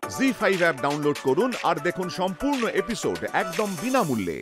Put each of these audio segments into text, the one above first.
Zee 5 app download করুন আর দেখুন সম্পূর্ণ এপিসোড একদম বিনামূল্যে।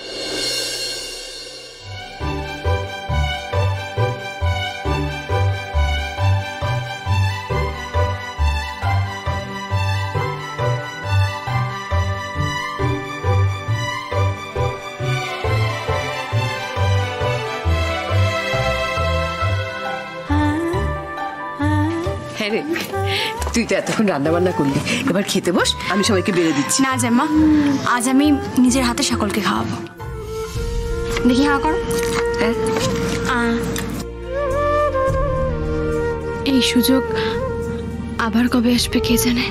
তুই তো এতক্ষণ রান্না বান্না করলি, এবার খেতে বস, আমি সবাইকে বেড়ে দিচ্ছি। না জাম্মা, আজ আমি নিজের হাতে সকলকে খাওয়াবো। দেখি হা করো। এই সুযোগ আবার কবে আসবে কে জানে।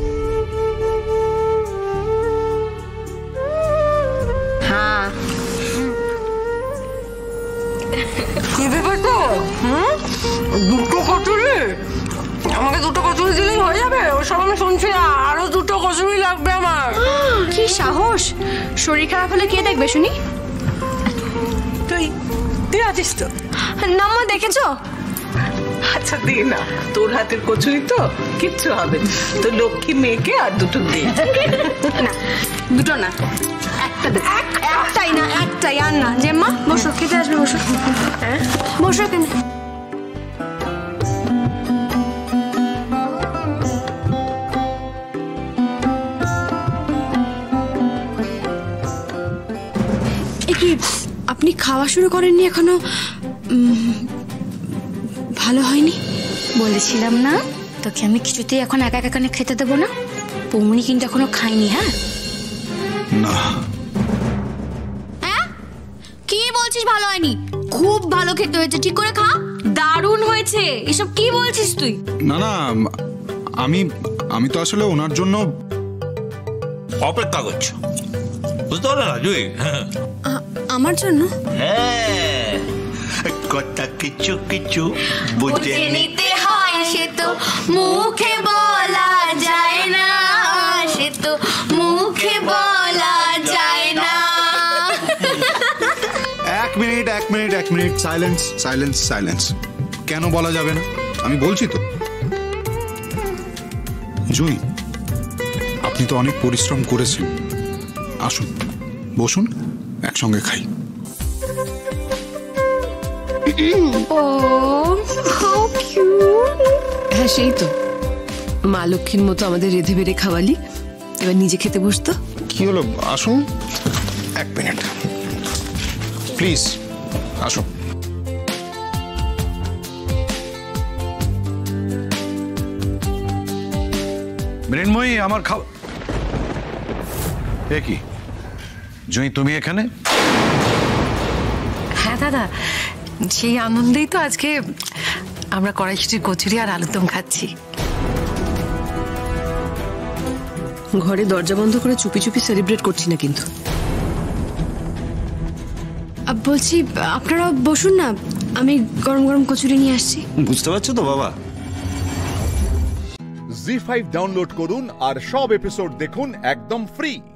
হ্যাঁ কি ব্যাপার তো? দুটো কচুরি? আমাকে দুটো কচুরি দিলেই হয়ে যাবে? ওসব আমি শুনছি না, আরো দুটো কচুরি লাগবে আমার। কি সাহস! শরীর খারাপ হলে কে দেখবে শুনি? তুই আছিস তো? নাম্মা দেখেছো? আচ্ছা দে না, তোর হাতের কচুরি তো কিচ্ছু হবে না। তো লক্ষ্মী মেয়েকে আর দুটো দে। না দুটো না, একটা দে। একটাই না, একটাই। আর না জেম্মা, বসো, খেতে আসবে, বসো। হ্যাঁ বসো কেন? কি আপনি খাওয়া শুরু করেননি এখনো? ভালো হয়নি? বলেছিলাম না তোকে আমি কিছুতেই এখন একা একা খেতে দেবো না। পৌমনি কিন্তু এখনো খাইনি। হ্যাঁ না। হ্যাঁ কি বলছিস? ভালো হয়নি? খুব ভালো খেতে হয়েছে, ঠিক করে খা। দারুণ হয়েছে। এসব কি বলছিস তুই? না না, আমি তো আসলে ওনার জন্য অপেক্ষা করছো, বুঝতে পারলে না জুই? আমার জন্য? হ্যাঁ, কথা কিছু কিছু বুঝে নিতে হয়, সে তো মুখে বলা যায় না, সে তো মুখে বলা যায় না। এক মিনিট, সাইলেন্স। কেন বলা যাবে না? আমি বলছি তো। জুই, আপনি তো অনেক পরিশ্রম করেছেন, আসুন বসুন, একসঙ্গে খাই। হ্যাঁ সেই তো, মা লক্ষ্মীর মতো আমাদের রেঁধে বেড়ে খাওয়ালি, এবার নিজে খেতে বসতো। কি হলো, আসুন। এক মিনিট প্লিজ, আসুন। মৃন্ময়ী, আমার খাওয়া। এ কি জুঁই, তুমি এখানে? হ্যাঁ দাদা, সেই আনন্দেই তো আজকে আমরা কড়াইশুটির কচুরি আর আলুর দম খাচ্ছি। ঘরে দরজা বন্ধ করে চুপি চুপি সেলিব্রেট করছি না কিন্তু। বলছি আপনারা বসুন না, আমি গরম গরম কচুরি নিয়ে আসছি। বুঝতে পারছো তো বাবা? Zee 5 ডাউনলোড করুন আর সব এপিসোড দেখুন একদম ফ্রি।